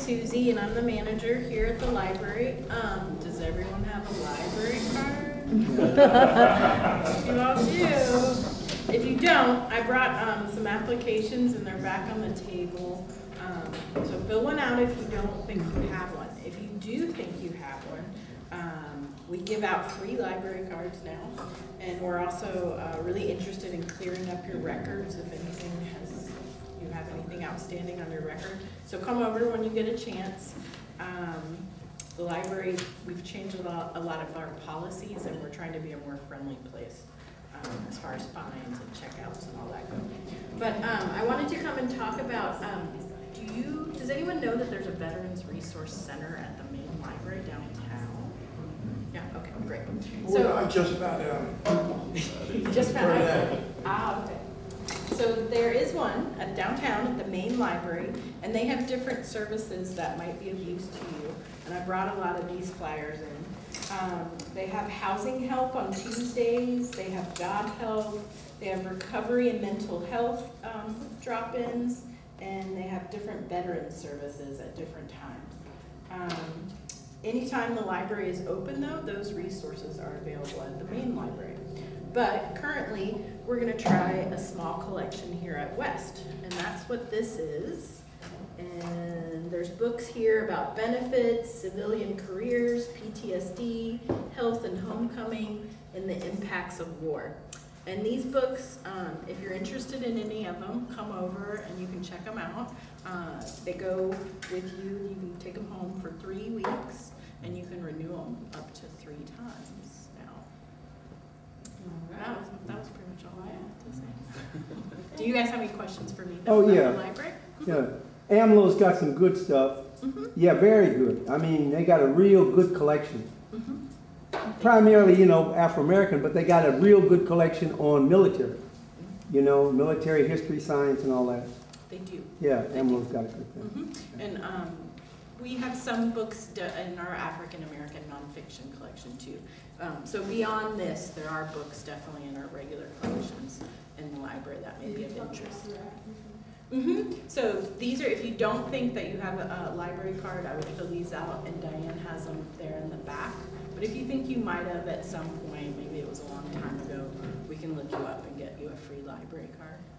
Susie, and I'm the manager here at the library. Does everyone have a library card? You all do. If you don't, I brought some applications, and they're back on the table. So fill one out if you don't think you have one. If you do think you have one, we give out free library cards now, and we're also really interested in clearing up your records if anything you have anything outstanding on your record. So come over when you get a chance. The library, we've changed a lot of our policies, and we're trying to be a more friendly place as far as fines and checkouts and all that go. But I wanted to come and talk about, does anyone know that there's a Veterans Resource Center at the main library downtown? Yeah, okay, great. So I just found out. You just found out? Ah, okay. So there is one at downtown at the main library, and they have different services that might be of use to you. And I brought a lot of these flyers in. They have housing help on Tuesdays, they have job help, they have recovery and mental health drop-ins, and they have different veteran services at different times. Anytime the library is open though, those resources are available at the main library. But currently, we're gonna try a small collection here at West, and that's what this is. And there's books here about benefits, civilian careers, PTSD, health and homecoming, and the impacts of war. And these books, if you're interested in any of them, come over and you can check them out. They go with you. You can take them home for 3 weeks, and you can renew them up to 3 times now. That was pretty much all I had to say. Do you guys have any questions for me about the library? Yeah. AMLO's got some good stuff. Yeah, very good. I mean, they got a real good collection. Primarily, you know, Afro-American, but they got a real good collection on military. You know, military history, science, and all that. They do. Yeah, AMLO's got a good thing. And we have some books in our African-American nonfiction collection too. So beyond this, there are books definitely in our regular collections in the library that may be of interest. So these are, if you don't think that you have a library card, I would fill these out, and Diane has them there in the back. But if you think you might have at some point, maybe it was a long time ago, we can look you up and get you a free library card.